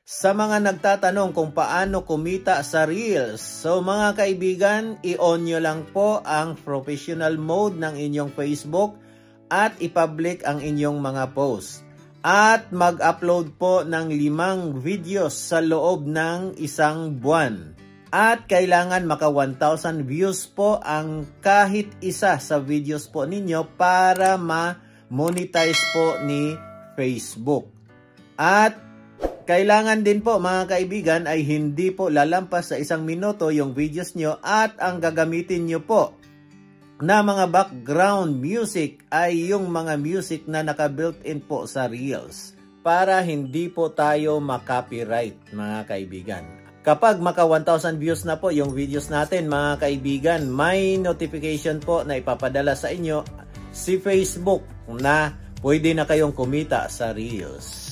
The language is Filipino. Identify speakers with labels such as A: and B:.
A: Sa mga nagtatanong kung paano kumita sa Reels, so mga kaibigan, i-on nyo lang po ang professional mode ng inyong Facebook at i-public ang inyong mga post. At mag-upload po ng 5 videos sa loob ng isang buwan. At kailangan maka 1,000 views po ang kahit isa sa videos po ninyo para ma-monetize po ni Facebook. At kailangan din po mga kaibigan ay hindi po lalampas sa 1 minuto yung videos nyo at ang gagamitin nyo po na mga background music ay yung mga music na naka-built-in po sa Reels para hindi po tayo makopyright mga kaibigan. Kapag maka 1,000 views na po yung videos natin mga kaibigan, may notification po na ipapadala sa inyo si Facebook na pwede na kayong kumita sa Reels.